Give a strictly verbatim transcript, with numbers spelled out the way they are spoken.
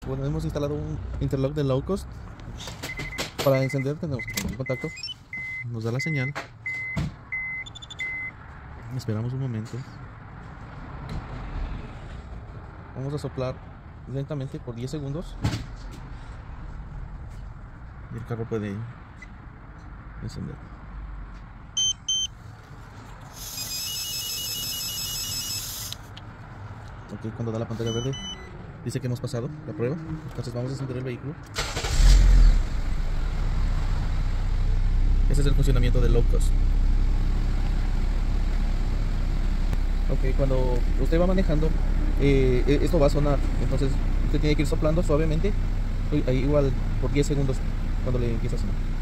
Bueno, hemos instalado un interlock de low cost. Para encender tenemos que poner en contacto. Nos da la señal. Esperamos un momento. Vamos a soplar lentamente por diez segundos. Y el carro puede encender. Ok, cuando da la pantalla verde dice que hemos pasado la prueba. Entonces vamos a encender el vehículo. Ese es el funcionamiento del low cost. Ok, cuando usted va manejando, eh, esto va a sonar. Entonces usted tiene que ir soplando suavemente, igual por diez segundos cuando le empieza a sonar.